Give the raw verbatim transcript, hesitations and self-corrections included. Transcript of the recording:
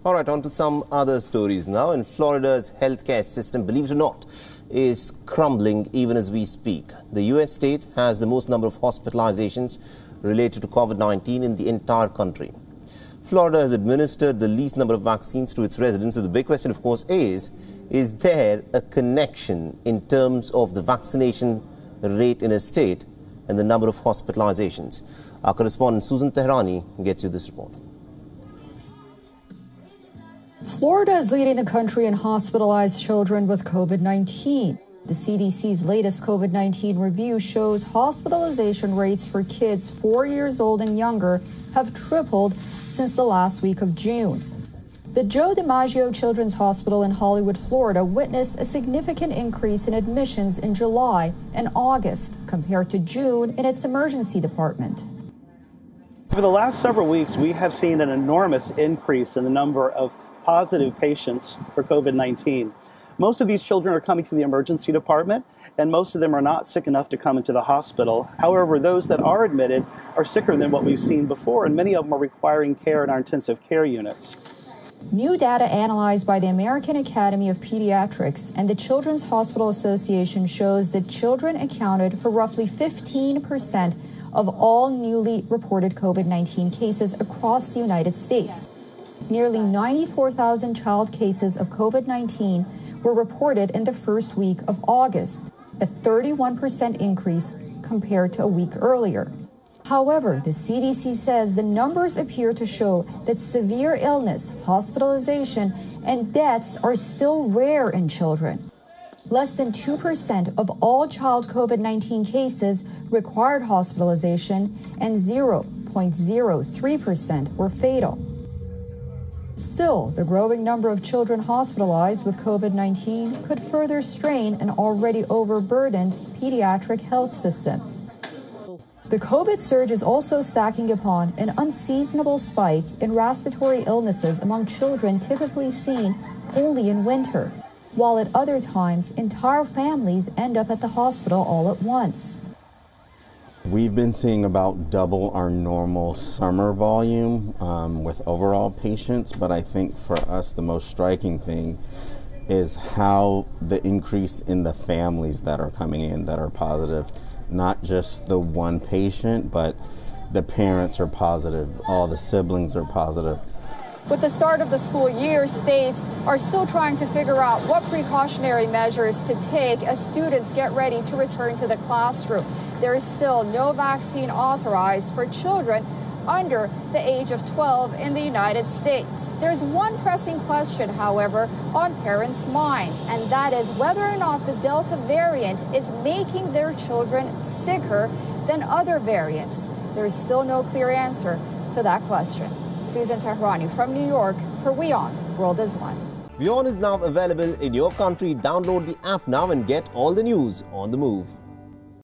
All right, on to some other stories now. In Florida's healthcare system, believe it or not, is crumbling even as we speak. The U S state has the most number of hospitalizations related to COVID nineteen in the entire country. Florida has administered the least number of vaccines to its residents. So the big question, of course, is, is there a connection in terms of the vaccination rate in a state and the number of hospitalizations? Our correspondent Susan Tehrani gets you this report. Florida is leading the country in hospitalized children with COVID nineteen. The C D C's latest COVID nineteen review shows hospitalization rates for kids four years old and younger have tripled since the last week of June. The Joe DiMaggio Children's Hospital in Hollywood, Florida, witnessed a significant increase in admissions in July and August compared to June in its emergency department. For the last several weeks, we have seen an enormous increase in the number of positive patients for COVID nineteen. Most of these children are coming to the emergency department, and most of them are not sick enough to come into the hospital. However, those that are admitted are sicker than what we've seen before, and many of them are requiring care in our intensive care units. New data analyzed by the American Academy of Pediatrics and the Children's Hospital Association shows that children accounted for roughly fifteen percent of all newly reported COVID nineteen cases across the United States. Nearly ninety-four thousand child cases of COVID nineteen were reported in the first week of August, a thirty-one percent increase compared to a week earlier. However, the C D C says the numbers appear to show that severe illness, hospitalization, and deaths are still rare in children. Less than two percent of all child COVID nineteen cases required hospitalization, and zero point zero three percent were fatal. Still, the growing number of children hospitalized with COVID nineteen could further strain an already overburdened pediatric health system. The COVID surge is also stacking upon an unseasonable spike in respiratory illnesses among children typically seen only in winter, while at other times, entire families end up at the hospital all at once. We've been seeing about double our normal summer volume um, with overall patients, but I think for us the most striking thing is how the increase in the families that are coming in that are positive. Not just the one patient, but the parents are positive, all the siblings are positive. With the start of the school year, states are still trying to figure out what precautionary measures to take as students get ready to return to the classroom. There is still no vaccine authorized for children under the age of twelve in the United States. There's one pressing question, however, on parents' minds, and that is whether or not the Delta variant is making their children sicker than other variants. There is still no clear answer to that question. Susan Tehrani from New York for WION, World is One. WION is now available in your country. Download the app now and get all the news on the move.